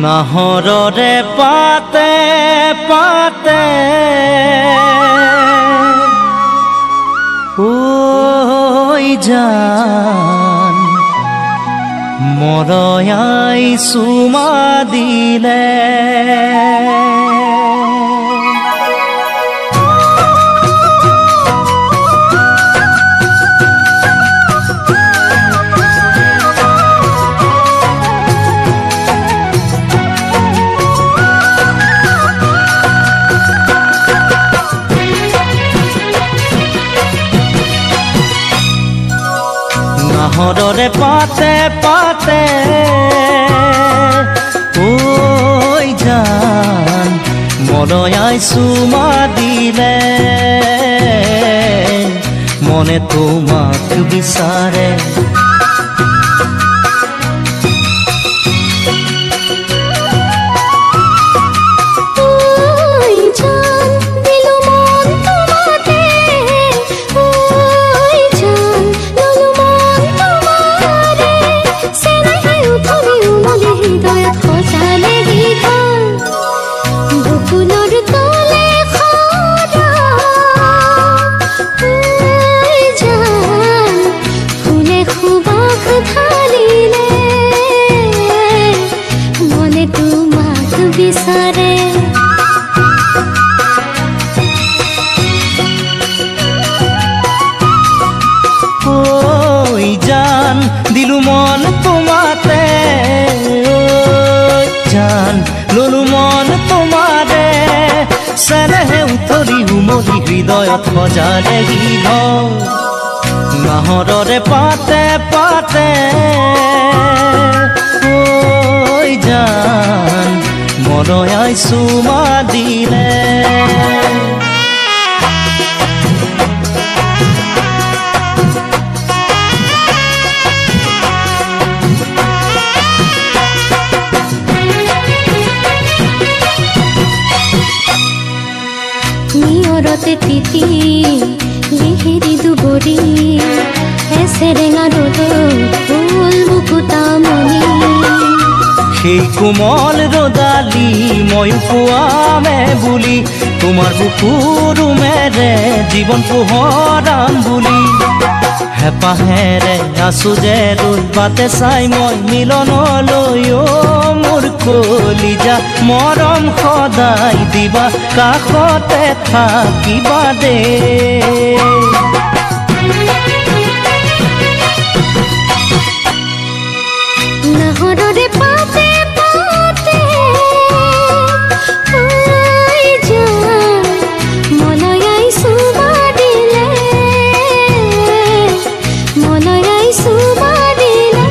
নাহৰৰে পাতে পাতে ঐ জান মৰয়াই চুমা দিলে নাহৰৰে পাতে পাতে ঐ জান মৰয়াই চুমা দিলে মনে তোমাক বিচাৰে দিলু মন তোমাতে জান ললু মন তোমাৰে চেনেহে উতলি উমলি হৃদয়ত সজালে গীত নাহৰৰে পাতে পাতে ঐ জান মৰয়াই চুমা দিলে নিয়ৰতে তিতি লিহিৰি দুবৰি এছেৰেঙা ৰ'দত ফুল মুকুতামণি সেই কোমল ৰ'দালি ময়ো পোৱামে বুলি তোমাৰ বুকুৰুমেৰে জীৱন পোহৰাম বুলি হেঁপাহেৰে আছো যে ৰৈ বাটে চাই মই মিলনলৈ মোৰ কলিজা মৰম সদায় দিবা কাষতে থাকিবা দে নাহৰৰে পাতে পাতে ঐ জান মৰয়াই চুমা দিলে মৰয়াই চুমা দিলে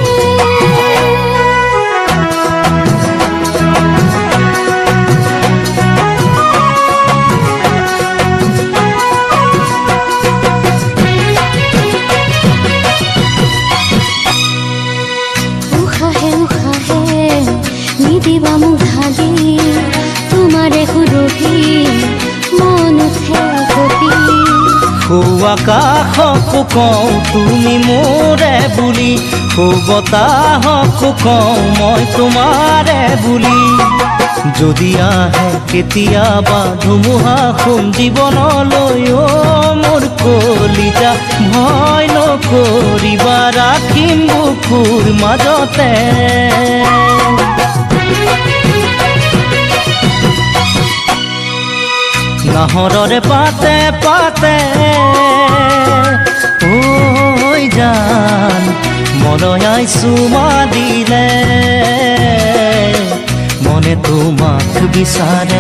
নিদিবা মোক ঢালি তোমাৰে সুৰভি মন উঠে কপি আকাশকো কওঁ তুমি মোৰে বুলি বতাহকো কওঁ মই তোমাৰে বুলি যদি আহে কেতিয়াবা ধুমুহা সোম জীৱনলৈ মোৰ কলিজা ভয় নকৰিবা ৰাখিম বুকুৰ মাজতে নাহৰৰে পাতে পাতে ঐ জান মৰয়াই চুমা দিলে মনে তোমাক বিচাৰে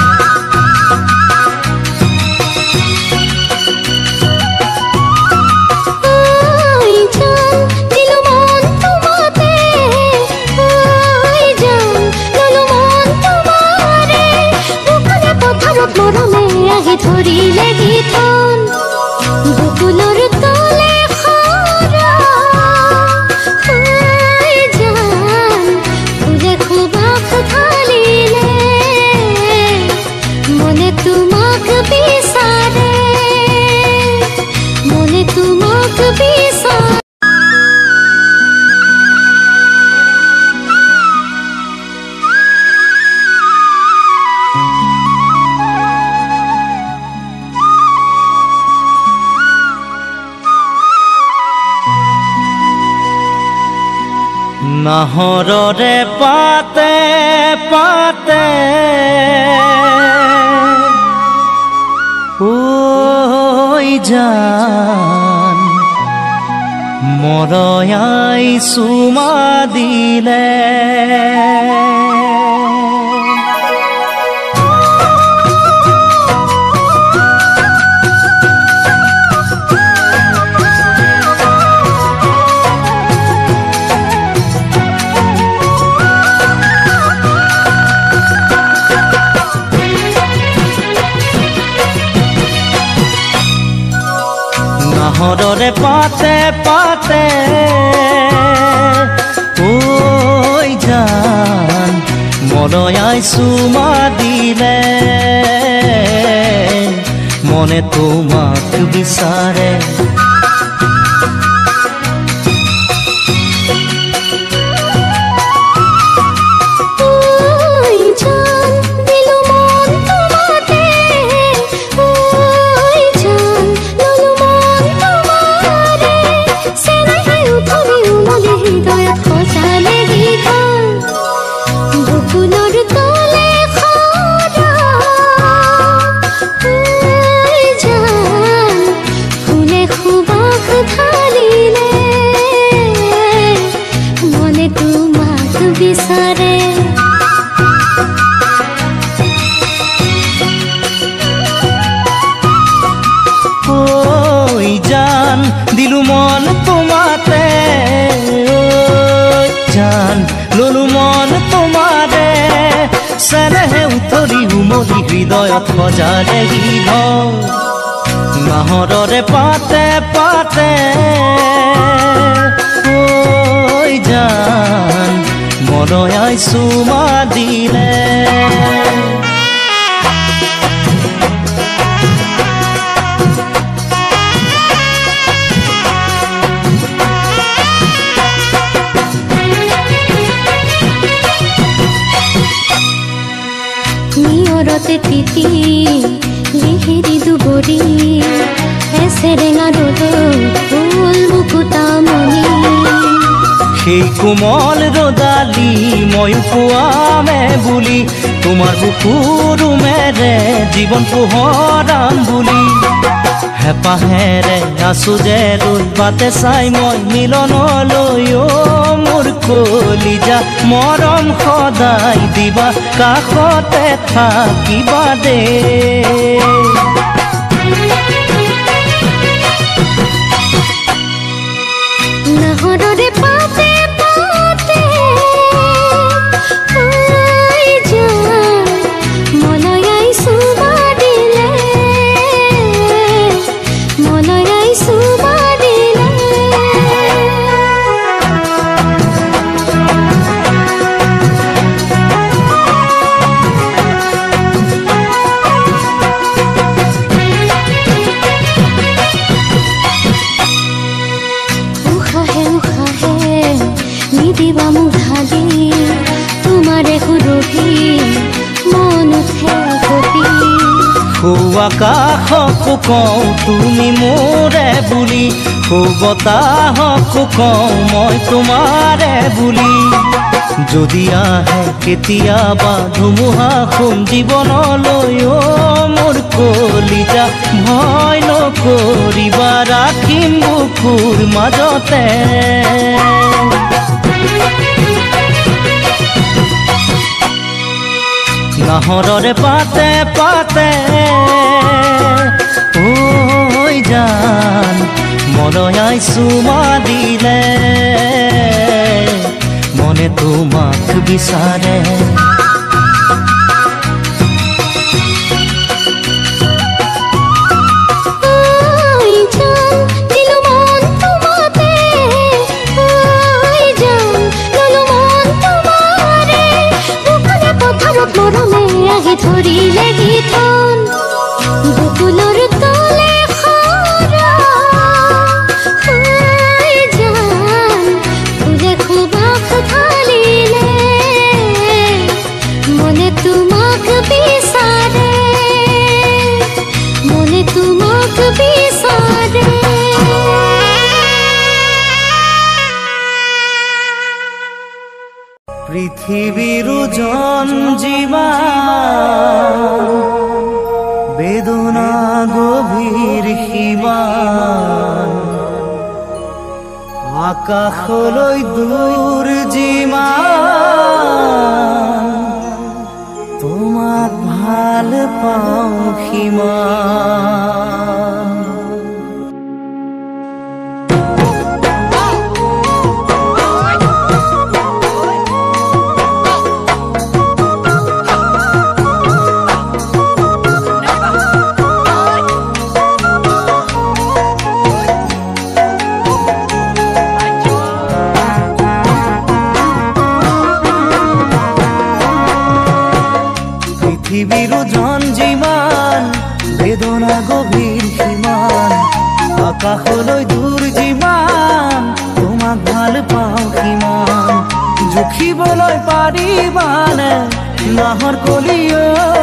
ধৰিলে গীতন বুকুলৰ তলে খৰা জান ফুলে খুবাক ঢালিলে নাহৰৰে পাতে পাতে ঐ জান মৰয়াই চুমা দিলে নাহৰৰে পাতে পাতে ঐ জান মৰয়াই চুমা দিলে মনে তোমাক বিচাৰে দিলু মন তোমাতে জান ললু মন তোমাৰে চেনেহে উতলি উমলি হৃদয়ত সজালে গীত নাহৰৰে পাতে পাতে ঐ জান মৰয়াই চুমা দিলে নিয়ৰতে তিতি লিহিৰি দুবৰি এছেৰেঙা ৰ'দত ফুল মুকুতামণি সেই কোমল ৰ'দালি ময়ো পোৱামে বুলি তোমাৰ বুকুৰ মেৰে জীৱন পোহৰাম বুলি হেঁপাহেৰে আছো যে লৈ বাটে চাই মই মিলনলৈ মোৰ কলিজা মৰম সদায় দিবা কাষতে থাকিবা দে নাহৰৰে পাতে পাতে ঐ জান মৰয়াই চুমা দিলে মৰয়াই চুমা দিলে নিদিবা মোক ঢালি তোমাৰে সুৰভি মন উঠে কপি আকাশকো কওঁ তুমি মোৰে বুলি বতাহকো কওঁ মই তোমাৰে বুলি যদি আহে কেতিয়াবা ধুমুহা সোম জীৱনলৈ মোৰ কলিজা ভয় নকৰিবা ৰাখিম বুকুৰ মাজতে নাহৰৰে পাতে পাতে ঐ জান মৰয়াই চুমা দিলে মনে তোমাক বিচাৰে ধৰিলে গীতন বকুলৰ তলে খৰা জান ফুলে খুবাক ঢালিলে পৃথিবীর ওজন যিমান বেদনা গভীর সিমান আকাশলৈ দূৰ যিমান তোমাক ভাল পাওঁ সিমান পৃথিবীর ওজন যিমান বেদনা গভীর সিমান আকাশলৈ দূৰ যিমান তোমাক ভাল পাওঁ সিমান জুখিবলৈ পাৰিবানে নাহৰ কলিও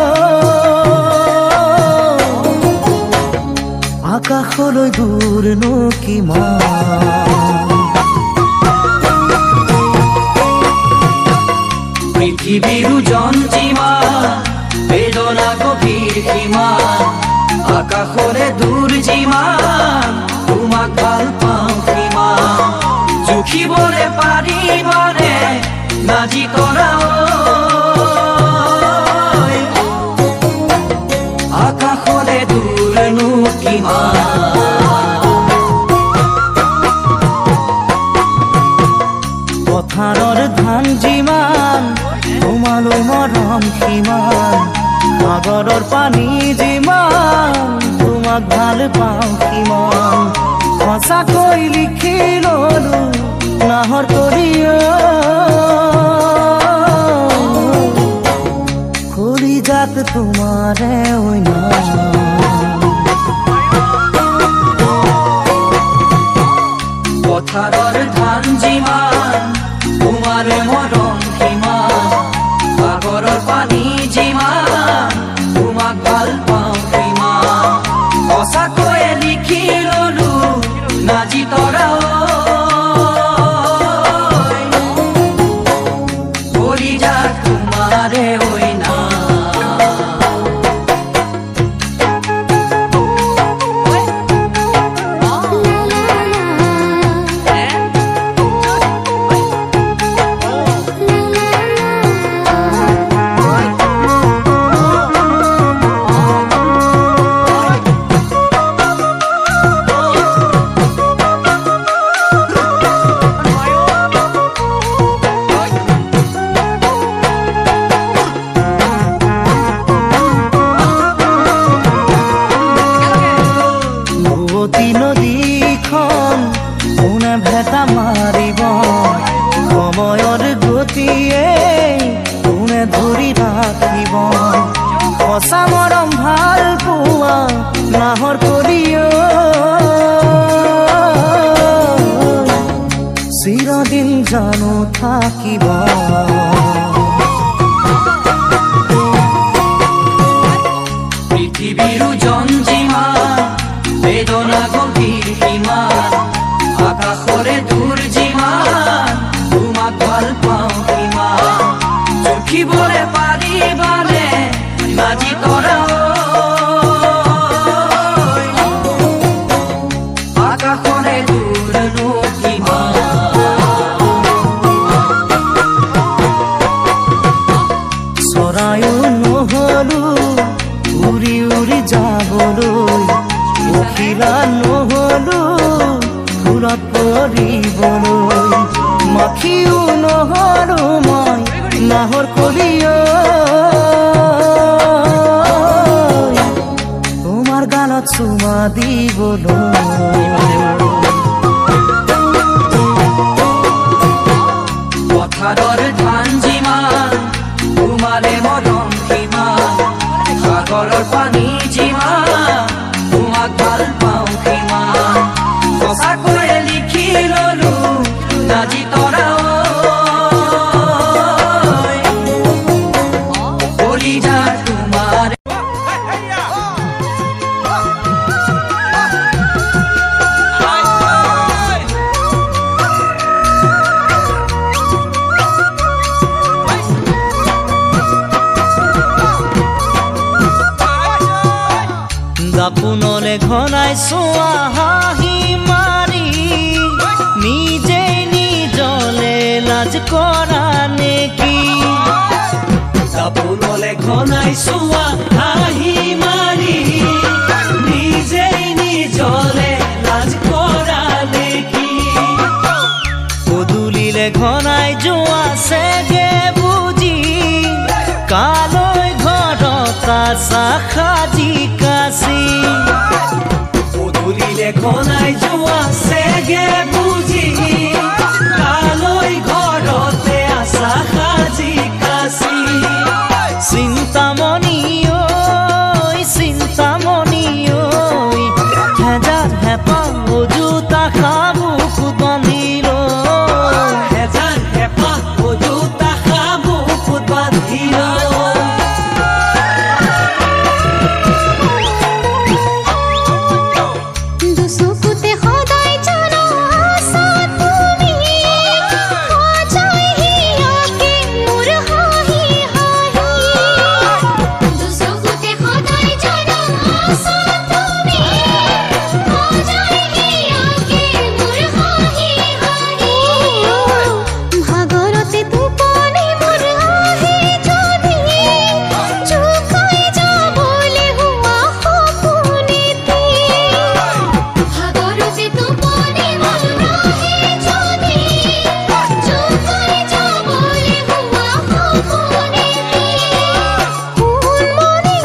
আকাশলৈ দূৰনো কিমান পৃথিবীর ওজন যিমান বেদনা গভীর সিমান আকাশলে দূৰ যিমান তোমাক ভাল পাওঁ সিমান জুখিবলে পাৰিবানে নাজি তৰা আকাশলে দূৰনো কিমান পথাৰৰ ধান যিমান তোমালৈ মৰম সিমান সাগৰৰ পানী যিমান তোমাক ভাল পাওঁ সিমান সঁচাকৈ লিখি ললো নাহৰ কলিও কলিজাত তোমাৰে ঐনা পথাৰৰ ধান যিমান তোমাৰে মৰম সিমান সাগৰৰ পানী যিমান তোমাক ভাল পাওঁ সিমান সঁচাকৈয়ে লিখি ললো নাজি তৰা কলিজাত তোমাৰে ঐনা নদীখন কোনে ভেটা মাৰিব সময়ৰ গতিয়ে কোনে ধৰি ৰাখিব সঁচা মৰম ভাল পোৱা নাহৰ কলিও চিৰদিন জানো থাকিব পৃথিবীর ওজন যিমান বেদনা গভীর সিমান আকাশলে দূৰ যিমান তোমাক ভাল পাওঁ সিমান জুখিবলে পাৰিবানে নাজি তৰা আকাশলে দূৰনো কিমান চৰায়ো নহলো উৰি উৰি যাবলৈ পখিলা নহলো ফুলত পৰিবলৈ মাখিও নহলো মই নাহৰ কলিও তোমাৰ গালত চুমা দিবলৈ পথাৰৰ ধান যিমান তোমাৰে মৰম সিমান সাগৰৰ পানী যিমান তোমাক ভাল পাওঁ সিমান সঁচাকৈয়ে লিখি ললো নাজি তৰা কলিজাত তোমাৰে ঘনাই চোৱা হাঁহি মাৰি নিজে নিজলে লাজ কৰা নেকি দাপোনলে ঘনাই চোৱা হাঁহি মাৰি নিজে নিজলে লাজ কৰা নেকি পদূলিলে ঘনাই যোৱা চেগে বুজি কালৈ ঘৰত কাছা সাজি কাচি পদূলিলে ঘনাই যোৱা চেগে বুজি কালৈ ঘৰতে আছা সাজি কাচি চিন্তামণি ঐ হেজাৰ হেঁপাহ অযুতা শামুক বান্ধিল হেজাৰ হেঁপাহ অযুতা শামুক বান্ধিল দুচকুতে সদায় জানো আছা তুমি সজাই হিয়াকে মোৰ হাঁহি হাঁহি দুচকুতে সদায় জানো আছা তুমি সজাই হিয়াকে মোৰ হাঁহি হাঁহি ভাগৰতে টোপনি মোৰ আহে যদি জোকাই যাবলৈ হোৱা সপোনেতে ভাগৰতে টোপনি মোৰ আহে যদি জোকাই যাবলৈ হোৱা সপোনেতে সোণমণি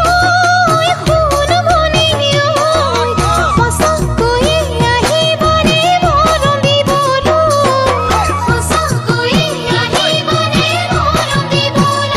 সঁচাকৈয়ে আহিবানে মৰম দিবলৈ সঁচাকৈয়ে আহিবানে মৰম দিবলৈ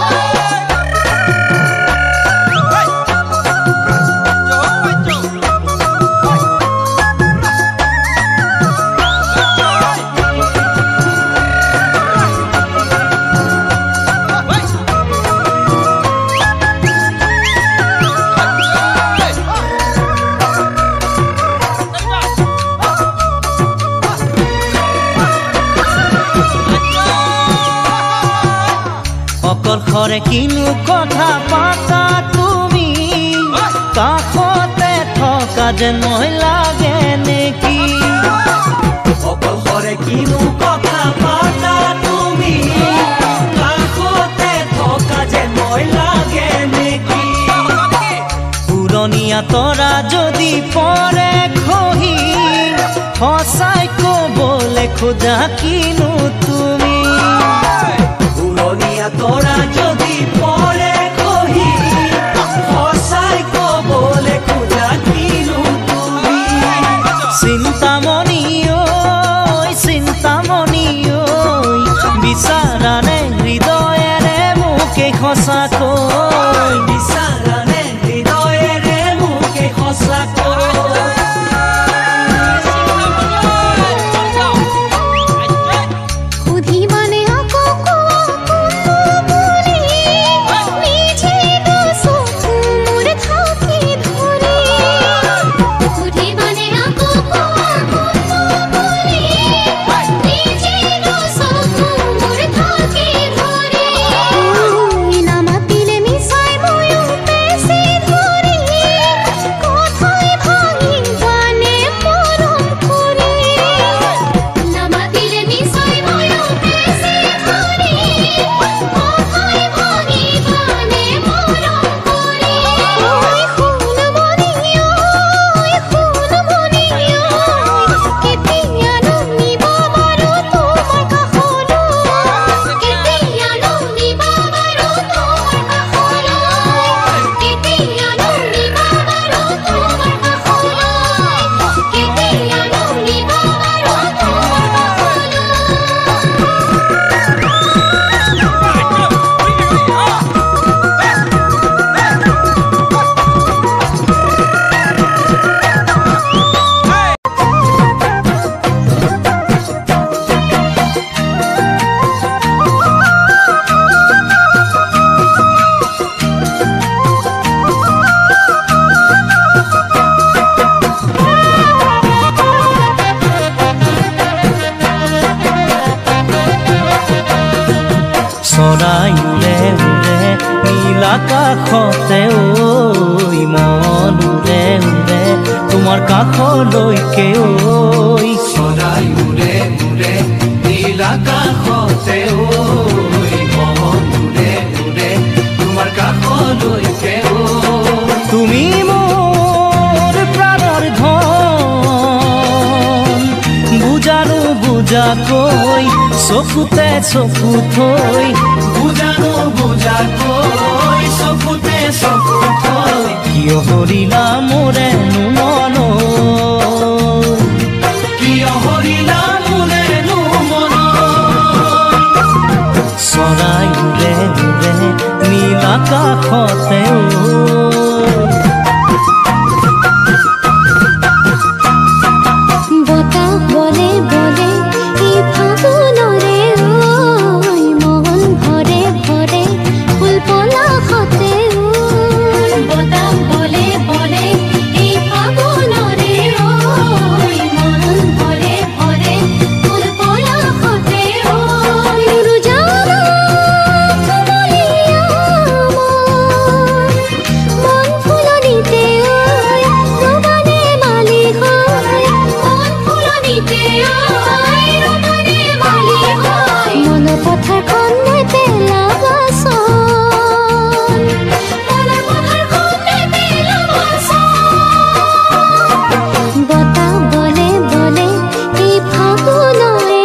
অকলশৰে কিনো কথা পাতা তুমি কাষতে থকা যেন মই লাগে নেকি অকলশৰে কিনো কথা পাতা তুমি কাষতে থকা যেন মই লাগে নেকি পুৰণীয়া তৰা যদি পৰে খহি সঁচাই ক'বলৈ খোজা কিনো তুমি পুৰণীয়া তৰা যদি পৰে খহি সঁচাই ক'বলৈ খোজা কিনো তুমি চিন্তামণি ঐ বিচাৰানে হৃদয়েৰে মোকে সঁচাকৈ বিচাৰানে হৃদয়েৰে মোকে সঁচাকৈ সুধিবানে আকৌ কোৱা বুলি নিজেতো চকু মোৰ থাকি ধৰি সুধিবানে আকৌ কোৱা বুলি নিজেতো চকু মোৰ থাকি ধৰি নামাতিলে মিছাই ময়ো পেচি ধৰি কথাই ভাঙিবানে মৰম কৰি নামাতিলে মিছাই ময়ো পেচি ধৰি কথাই ভাঙিবানে মৰম কৰি সোণমণি কেতিয়ানো নিব বাৰু তোমাৰ কাষলৈ কেতিয়ানো নিব বাৰু তোমাৰ কাষলৈ কেতিয়ানো নিব বাৰু তোমাৰ কাষলৈ কেতিয়ানো নিব বাৰু তোমাৰ চৰাই উৰে উৰে নীল আকাশতে ঐ মন উৰে উৰে তোমাৰ কাষলৈকে ঐ চৰাই উৰে উৰে নীল আকাশতে ঐ মন উৰে উৰে তোমাৰ কাষলৈকে ঐ তুমি মোৰ প্ৰাণৰ ধন বুজানো বুজাকৈ চকুতে চকু থৈ বুজানো বুজাকৈ চকুতে চকু থৈ কিয় হৰিলা মোৰেনো মন কিয় হৰিলা মোৰেনো মন চৰাই উৰে উৰে নীল আকাশতে বতাহ বলে বলে এই ফাগুনৰে ঐ মন ভৰে ভৰে ফুল পলাশতে বতাহ বলে বলে এই ফাগুনৰে ঐ মন ভৰে ভৰে ফুল পলাশতে ৰুজানা কুমলীয়া মন ফুলনিতে ৰবানে মালি হয় মন ফুলনিতে ৰবানে মালি হয় মন পথাৰখনে পেলাবাচন মন পথাৰখনে পেলাবাচন বতাহ বলে বলে এই ফাগুনৰে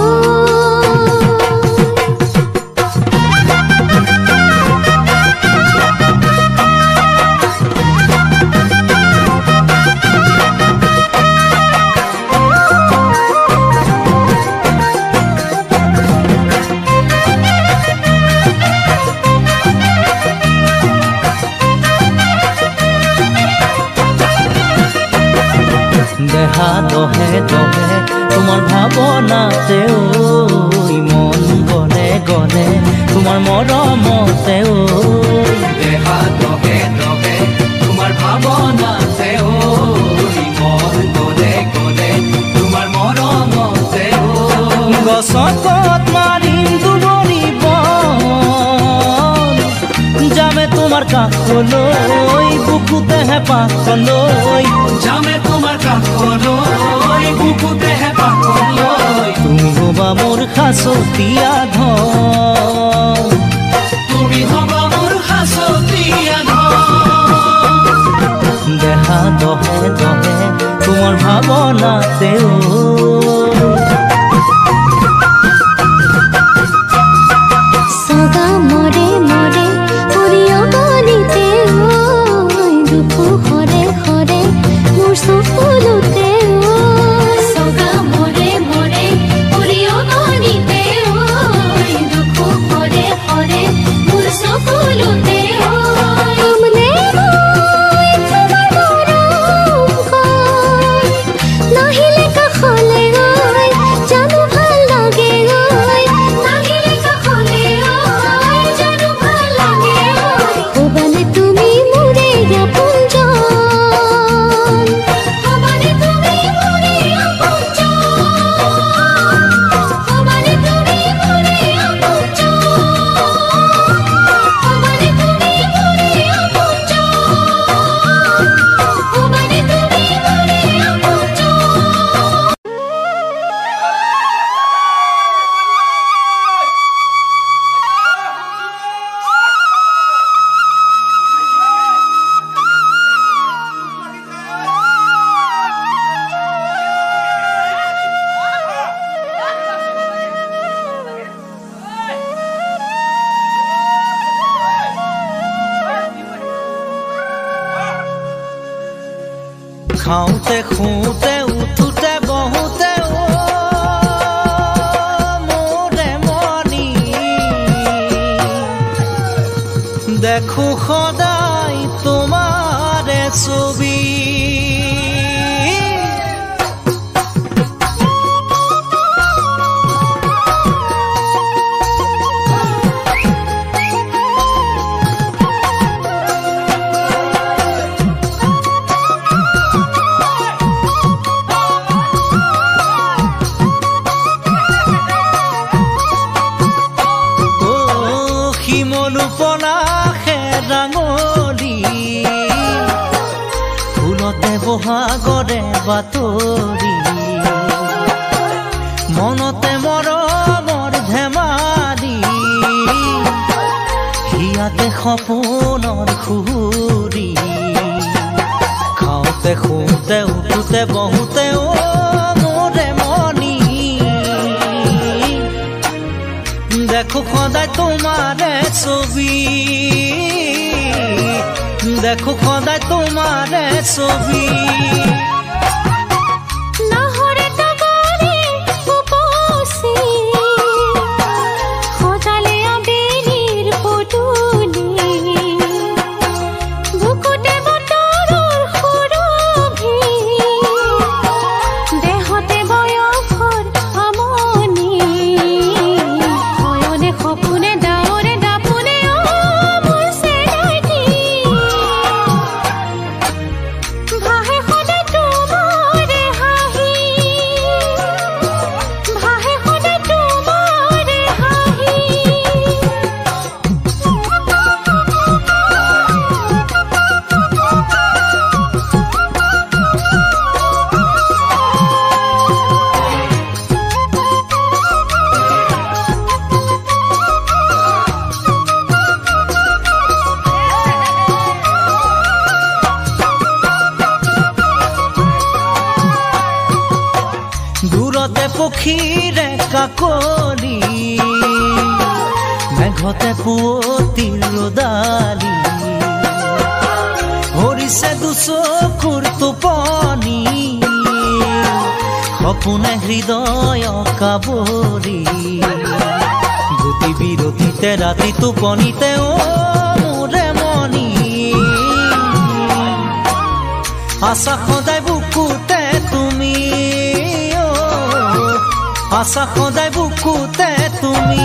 দেহা দহে দহে তোমাৰ ভাৱনাতে ঐ মন গলে গলে তোমাৰ মৰমতে ঐ দেহা দহে দহে তোমাৰ ভাৱনাতে ঐ মন গলে গলে তোমাৰ মৰমতে ঐ গছকত মাৰিম দুবৰি বন যামে তোমাৰ কাষলৈ বুকুতে হেঁপাহলৈ যামে তোমাৰ কাষলৈ বুকুতে হেঁপাহলৈ তুমি হবা মোৰ সাঁচতীয়া ধন তুমি হবা মোৰ সাঁচতীয়া ধন দেহা দহে দহে তোমাৰ ভাৱনাতে সগা মৰে মৰে পৰিয়গনিতে দুখু হৰে হৰে মোৰ চকুলোতে সগা মৰে মৰে পৰিয়গনিতে দুখু হৰে হৰে মোৰ চকুলোতে আমনে মই তোমাৰ মৰমখন নাহিলে কাষলে জানো ভাল লাগে নাহিলে কাষলে জানো ভাল লাগে ক'বানে তুমি মোৰে আপোনজন ক'বানে তুমি মোৰে আপোনজন ক'বানে তুমি মোৰে আপোনজন ক'বানে তুমি মোৰে আপোনজন ক'বানে তুমি মোৰে আপোনজন খাওঁতে খুঁতে উঠোতে বহুতে মোৰে মনি দেখো সদায় তোমাৰে ছবি বহাগৰে বাতৰি মনতে মৰমৰ ধেমালি হিয়াতে সপোনৰ সুৰি খাওঁতে শুওঁতে উঠোতে বহোতে মোৰে মনি দেখো সদায় তোমাৰে ছবি দেখো সদায় তোমাৰে ছবি পক্ষীৰে কাকলি মেঘতে পুৱতি ৰদালি হৰিছে দুচকুৰ টোপনি সপোনে হৃদয় কাবৰি গতি বিৰতিতে ৰাতি টোপনিতে মোৰে মনি আশা সদায় বুকুতে তুমি আশা সদায় বুকুতে তুমি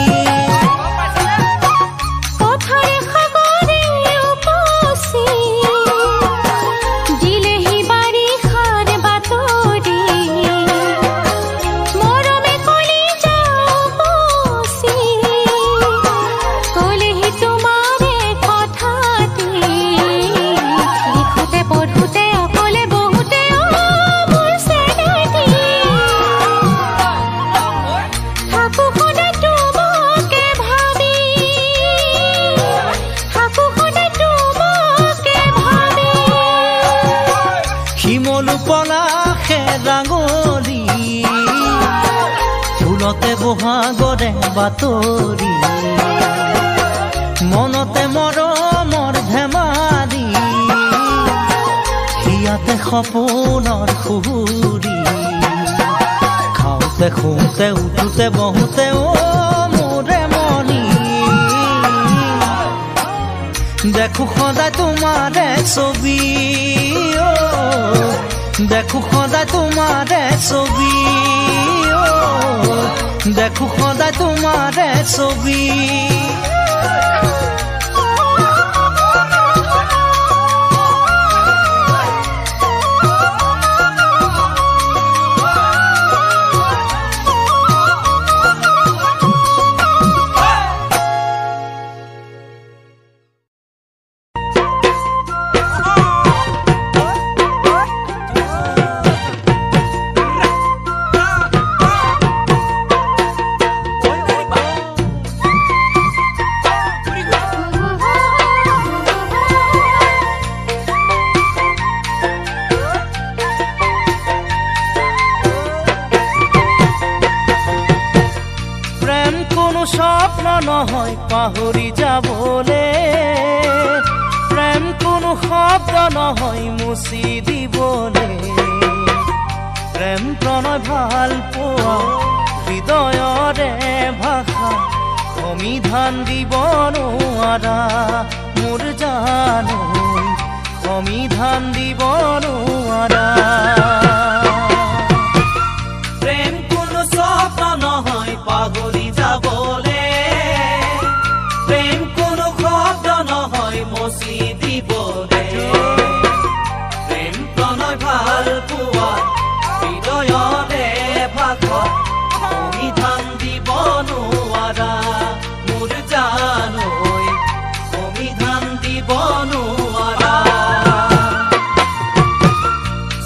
ফুলতে বহাগৰে বাতৰি মনতে মৰমৰ ধেমালি হিয়াতে সপোনৰ সুৰি খাওঁতে শুওঁতে উঠোতে বহোতে মোৰে মনি দেখো সদায় তোমাৰে ছবি দেখো সদায় তোমাৰে ছবি দেখো সদায় তোমাৰে ছবি স্বপ্ন নহয় পাহৰি যাবলে প্ৰেম কোনো শব্দ নহয় মুছি দিবলে প্ৰেম প্ৰণয় ভাল পোৱা হৃদয়ৰে ভাষা সমিধান দিব নোৱাৰা মোৰ জানো সমিধান দিব নোৱাৰা প্ৰেম কোনো স্বপ্ন নহয় পাহৰি যাবলে প্ৰেম কোনো শব্দ নহয় মচি দিবলে প্ৰেম প্ৰণয় ভাল পোৱা হৃদয়ৰে ভাষা সমিধান দিব নোৱাৰা মোৰ জানৈ সমিধান দিব নোৱাৰা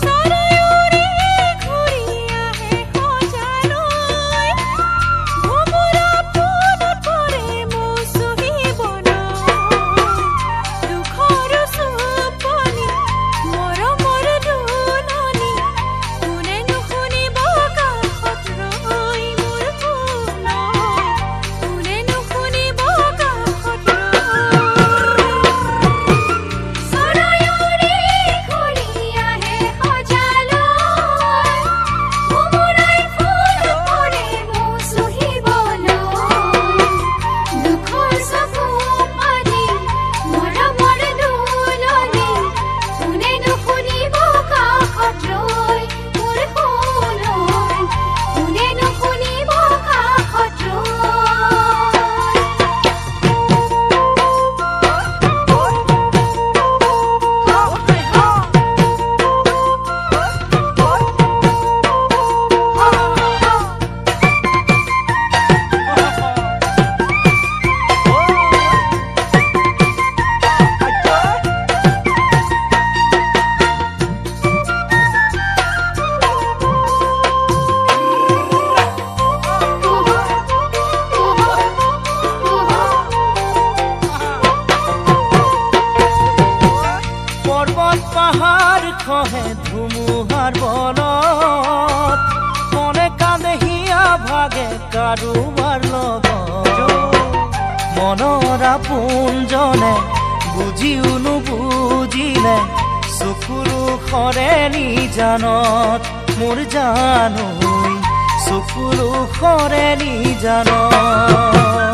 কাৰোবাৰ লগত মনৰ আপোনজনে বুজিও নুবুজিলে চকুৰো খৰে নিজানত মোৰ জানুই চকুৰো খৰে নিজানত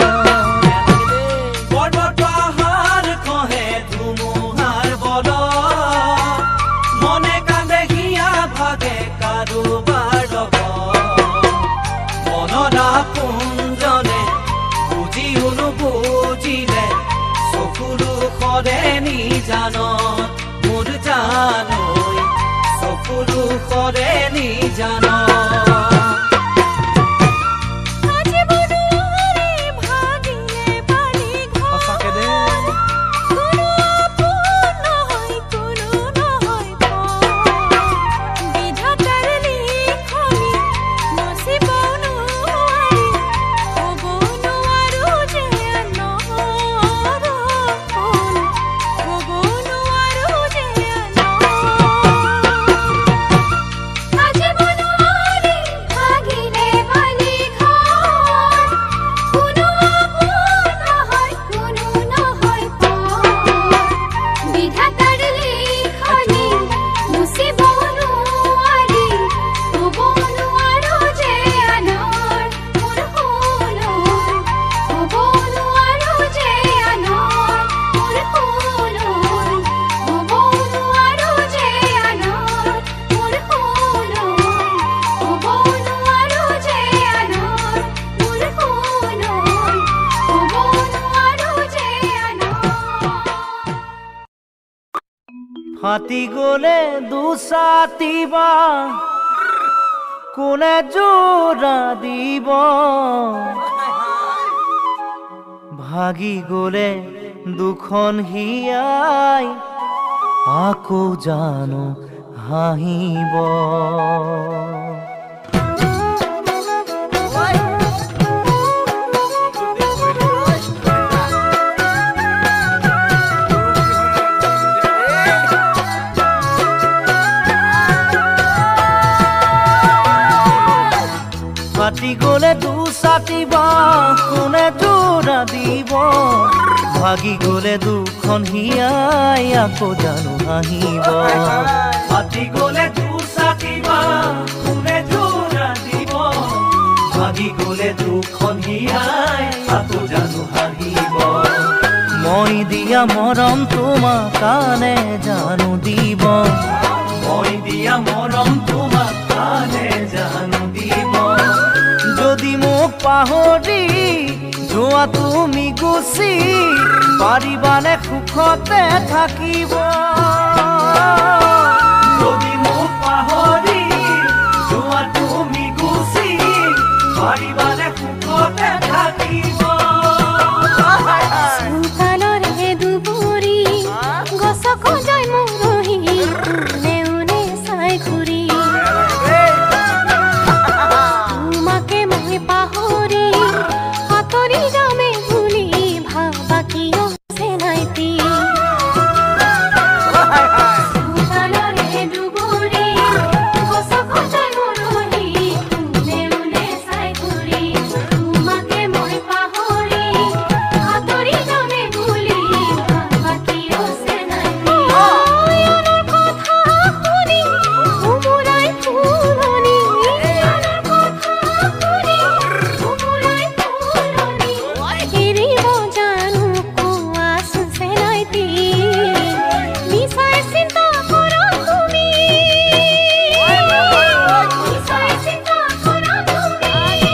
পৰ্বত পাহাৰ কহে ধুমুহাৰ বল মনে কান্দে হিয়া ভাগে কাৰোবাৰ লগত মনৰ আপোনজনে বুজিও নুবুজিলে চকুৰো খৰে নিজানত মোৰ জানুই চকুৰো খৰে নিজানত ফাটি গলে দুসাতিবা কোনে জোৰা দিব ভাগি গলে দুখন হিয়াই আকৌ জানো হাঁহিব ফাটি গলে দুসাতিবা কোনে জোৰা দিব ভাগি গলে দুখন হিয়াই আকৌ জানো হাঁহিব ফাটি গলে দুসাতিবা কোনে জোৰা দিব ভাগি গলে দুখন হিয়াই আকৌ জানো হাঁহিব মই দিয়া মৰম তোমাক কানে জানো দিব মই দিয়া মৰম তোমাক কানে জানো দিব যদি মোক পাহৰি যোৱা তুমি গুচি পাৰিবানে সুখতে থাকিব যদি মোক পাহৰি যোৱা তুমি গুচি পাৰিবানে সুখতে থাকিব চোতালৰে দুবৰি গছক যায় মৰহি নেউনে চাই ঘূৰি তোমাকে মই পাহৰি আঁতৰি যামে বুলি ভাবা কিয় চেনাইতি চোতালৰে দুবৰি গছক যায় মৰহি নেউনে চাই ঘূৰি তোমাকে মই পাহৰি আঁতৰি যামে বুলি ভাবা কিয় চেনাইতি আনৰ কথা শুনি উমুৰাই ফুলনি আনৰ কথা শুনি উমুৰাই ফুলনি এৰিব জানো কোৱাচোন চেনাইতি মিছাই চিন্তা কৰা তুমি মিছাই চিন্তা কৰা তুমি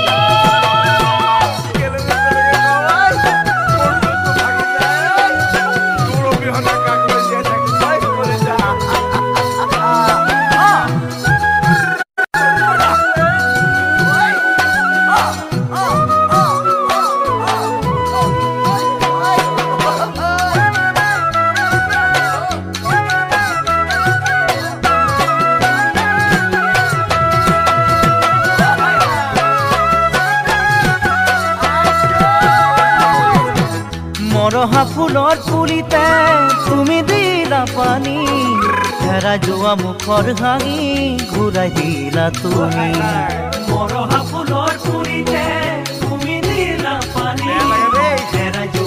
মৰহা ফুলৰ পুলিতে তুমি দিলা পানী হেৰাই যোৱা মুখৰ হাঁহি ঘূৰাই দিলা তুমি মৰহা ফুলৰ পুলিতে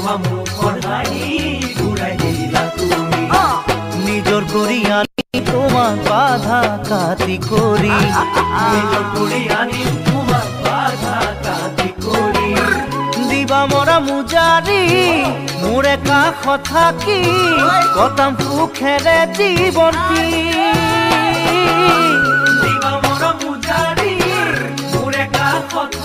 হুৱা মুখৰ হাঁহি ঘূৰাই দিলা তুমি নিজৰ কৰি আনি তোমাক বাধা কাটি কৰি নিজৰ কৰি আনি তোমাক বাধা কাটি কৰি দিবা মৰা মুজাৰি মোৰে কাষত থাকি কটাম সুখেৰে জীৱনটি দিবা মৰা মুজাৰি মোৰে কাষত